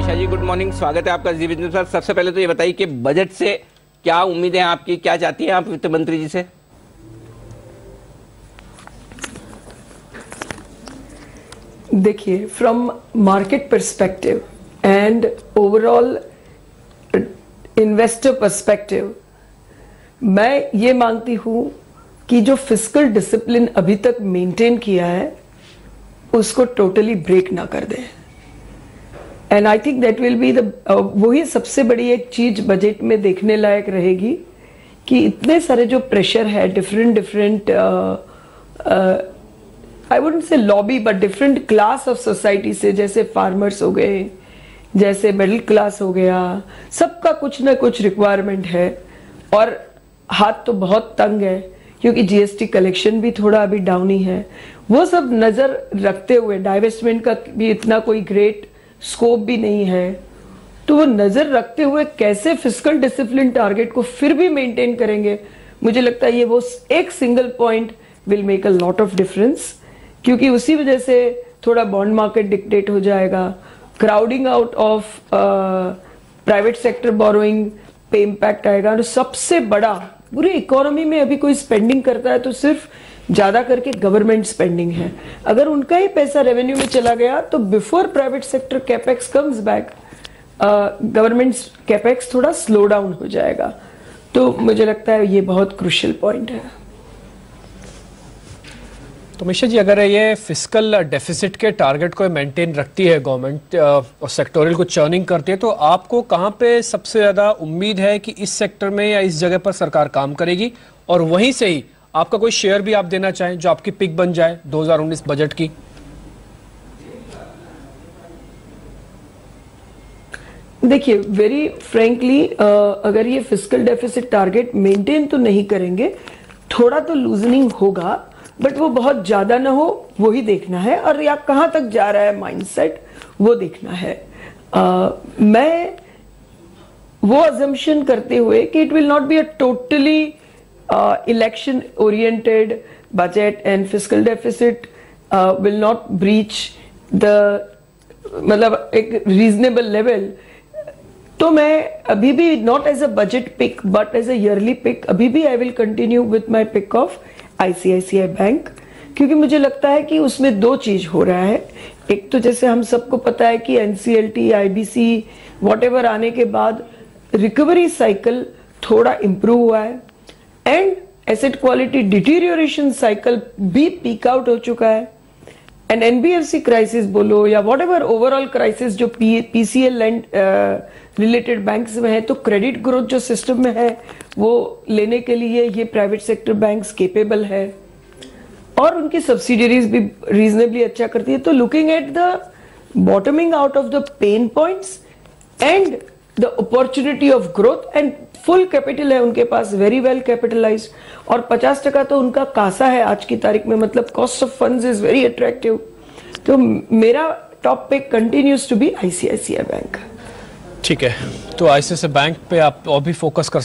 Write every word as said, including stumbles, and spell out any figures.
अमीशा जी, good morning, स्वागत है आपका जी बिजनेस पर। सबसे पहले तो ये बताइए कि बजट से क्या उम्मीदें हैं आपकी, क्या चाहती हैं आप वित्त मंत्री जी से? देखिए, from market perspective and overall investor perspective, मैं ये मानती हूं कि जो फिस्कल डिसिप्लिन अभी तक मेंटेन किया है उसको टोटली ब्रेक ना कर दें। And I think that will be the वही सबसे बड़ी एक चीज बजट में देखने लायक रहेगी कि इतने सारे जो प्रेशर है different different I wouldn't say lobby but different class of society से, जैसे फार्मर्स हो गए, जैसे मिडिल क्लास हो गया, सबका कुछ ना कुछ रिक्वायरमेंट है और हाथ तो बहुत तंग है क्योंकि जीएसटी कलेक्शन भी थोड़ा अभी डाउन ही है। वो सब नजर रखते हुए, डाइवेस्टमेंट का भी इतना कोई ग्रेट स्कोप भी नहीं है, तो वो नजर रखते हुए कैसे फिस्कल डिसिप्लिन टारगेट को फिर भी मेंटेन करेंगे, मुझे लगता है ये वो एक single point will make a lot of difference, क्योंकि उसी वजह से थोड़ा बॉन्ड मार्केट डिक्टेट हो जाएगा, crowding out of private sector borrowing पे इम्पैक्ट आएगा। और सबसे बड़ा, पूरी इकोनॉमी में अभी कोई स्पेंडिंग करता है तो सिर्फ ज्यादा करके गवर्नमेंट स्पेंडिंग है। अगर उनका ही पैसा रेवेन्यू में चला गया तो before private sector capex comes back, government capex थोड़ा स्लो डाउन हो जाएगा। तो मुझे लगता है ये बहुत क्रूशियल पॉइंट है। तो अमीशा जी, अगर ये फिस्कल डेफिसिट के टारगेट को मेंटेन रखती है गवर्नमेंट और सेक्टोरियल को चर्निंग करती है, तो आपको कहाँ पे सबसे ज्यादा उम्मीद है कि इस सेक्टर में या इस जगह पर सरकार काम करेगी, और वहीं से ही आपका कोई शेयर भी आप देना चाहें जो आपकी पिक बन जाए दो हज़ार उन्नीस बजट की? देखिए, वेरी फ्रैंकली, अगर ये फिस्कल डेफिसिट टारगेट मेंटेन तो नहीं करेंगे, थोड़ा तो लूजनिंग होगा, बट वो बहुत ज्यादा ना हो, वो ही देखना है, और या कहां तक जा रहा है माइंडसेट वो देखना है। uh, मैं वो अजम्पशन करते हुए कि it will not be a totally election oriented budget and fiscal deficit will not breach the, मतलब एक रीजनेबल लेवल, तो मैं अभी भी not as a budget pick but as a yearly pick, अभी भी I will continue with my pick of ICICI bank, क्योंकि मुझे लगता है कि उसमें दो चीज हो रहा है। एक तो जैसे हम सबको पता है कि एनसीएलटी, आईबीसी, व्हाटएवर आने के बाद रिकवरी साइकिल थोड़ा इंप्रूव हुआ है and asset quality deterioration cycle भी पीक आउट हो चुका है। एंड एनबीएफसी क्राइसिस बोलो या व्हाटएवर ओवरऑल क्राइसिस जो पीसीएल लैंड रिलेटेड बैंक्स में है, तो क्रेडिट ग्रोथ जो सिस्टम में है वो लेने के लिए ये प्राइवेट सेक्टर बैंक्स केपेबल है और उनकी सब्सिडरीज भी रीजनेबली अच्छा करती है। तो looking at the bottoming out of the pain points and the opportunity of growth, and full capital है उनके पास, वेरी वेल कैपिटलाइज्ड, और पचास टका तो उनका कासा है आज की तारीख में, मतलब cost of funds is very attractive. तो मेरा टॉप पे continues to be ICICI bank. ठीक है, तो आईसीआईसीआई बैंक पे आप और भी फोकस कर